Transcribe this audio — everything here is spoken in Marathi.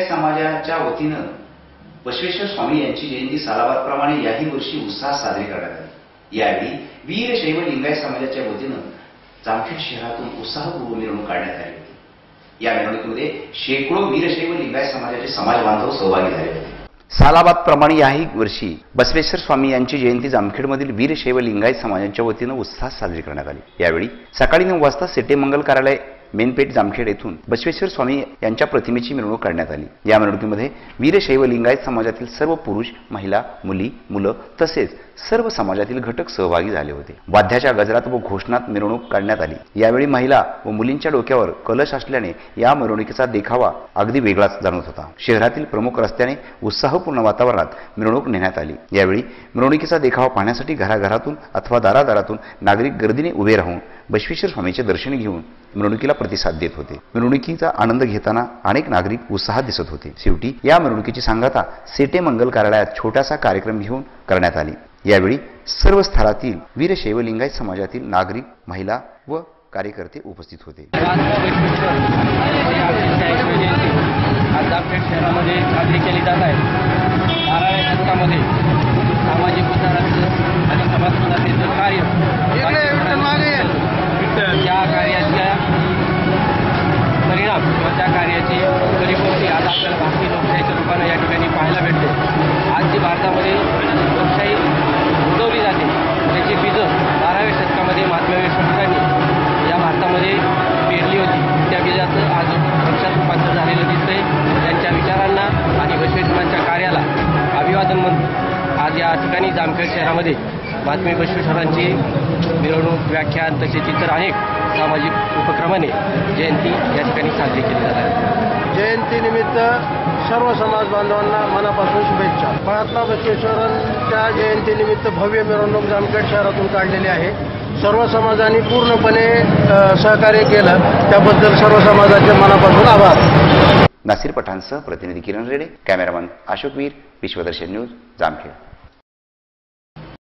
समाजाच्या वतीनं बसवेश्वर स्वामी यांची जयंती सालाबादप्रमाणे याही वर्षी उत्साहात साजरी करण्यात आली। यावेळी वीरशैव लिंगायत समाजाच्या वतीनं जामखेड शहरातून उत्साहपूर्वक मिरवणूक काढण्यात आली होती। या मिरवणुकीमध्ये शेकडो वीरशैव लिंगायत समाजाचे समाज बांधव सहभागी झाले होते। सालाबादप्रमाणे याही वर्षी बसवेश्वर स्वामी यांची जयंती जामखेडमधील वीरशैव लिंगायत समाजाच्या वतीनं उत्साहात साजरी करण्यात आली। यावेळी सकाळी 9 वाजता सिटे मंगल कार्यालय मेनपेठ जामखेड येथून बसवेश्वर स्वामी यांच्या प्रतिमेची मिरवणूक काढण्यात आली। या मिरवणुकीमध्ये वीरशैव लिंगायत समाजातील सर्व पुरुष, महिला, मुली, मुलं तसेच सर्व समाजातील घटक सहभागी झाले होते। वाद्याच्या गजरात व घोषणात मिरवणूक काढण्यात आली। यावेळी महिला व मुलींच्या डोक्यावर कलश असल्याने या मिरवणुकीचा देखावा अगदी वेगळाच जाणवत होता। शहरातील प्रमुख रस्त्याने उत्साहपूर्ण वातावरणात मिरवणूक नेण्यात आली। यावेळी मिरवणुकीचा देखावा पाहण्यासाठी घराघरातून अथवा दारादारातून नागरिक गर्दीने उभे राहून बसवेश्वर स्वामींचे दर्शन घेऊन मिरवणुकीला प्रतिसाद देत होते। मिरवणुकीचा आनंद घेताना अनेक नागरिक उत्साहात दिसत होते। शेवटी या मिरवणुकीची सांगता सिटे मंगल कार्यालयात छोटासा कार्यक्रम घेऊन करण्यात आली। यावेळी सर्व स्तरातील वीरशैव लिंगायत समाजातील नागरिक, महिला व कार्यकर्ते उपस्थित होते। जामखेड शहरामध्ये साजरी केली जात आहे। 12व्या शतकामध्ये सामाजिक उद्धाराचं आणि समाज सुधारणेचं कार्य त्या कार्याच्या परिणाम किंवा त्या कार्याची परिपूर्ती आज आपल्याला भारतीय लोकशाहीच्या रूपाने या ठिकाणी पाहायला भेटते। आज जी भारतामध्ये लोकशाही उगवली जाते त्याची बीजं 12व्या शतकामध्ये महात्मा टिळकांनी या भारतामध्ये पेरली होती। त्या बीजाचं आज वृक्षात रूपांतर झालेलं दिसतंय। त्यांच्या विचारांना आणि बसवेश्वरांच्या कार्याला अभिवादन म्हणून आज या ठिकाणी जामखेड शहरामध्ये महात्मा बसवेश्वरांची मिरवणूक, व्याख्यान तसेच इतर अनेक सामाजिक उपक्रमाने जयंती या ठिकाणी साजरी केली जात आहे। जयंतीनिमित्त सर्व समाज बांधवांना मनापासून शुभेच्छा। महात्मा बसवेश्वरांच्या जयंतीनिमित्त भव्य मिरवणूक जामखेड शहरातून काढलेली आहे। सर्व समाजांनी पूर्णपणे सहकार्य केलं त्याबद्दल सर्व समाजाचे मनापासून आभार। नासिर पठाणसह प्रतिनिधी किरण रेडे, कॅमेरामन अशोक वीर, विश्वदर्शन न्यूज, जामखेड।